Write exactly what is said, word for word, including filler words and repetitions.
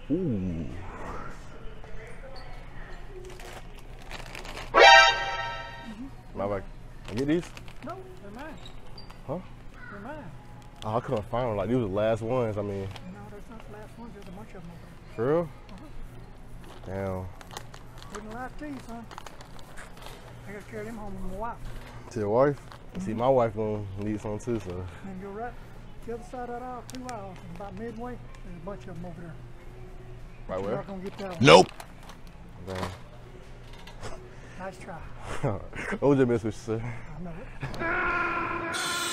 Ooh. Mm-hmm. My bad. I get these? No, they're mine. Huh? They're mine. Oh, I couldn't find them. Like, these were the last ones. I mean. No, that's not the last ones. There's a bunch of them over there. For real? Uh-huh. Damn. Wouldn't like these, huh? I gotta carry them home with my wife. To your wife? Mm-hmm. See, my wife gonna need some too, so. And go right to the other side of that aisle, two aisles, and about midway, there's a bunch of them over there. Right You're where? not gonna get that one. Nope. Damn. Nice try. O J missed with you, sir. I know it.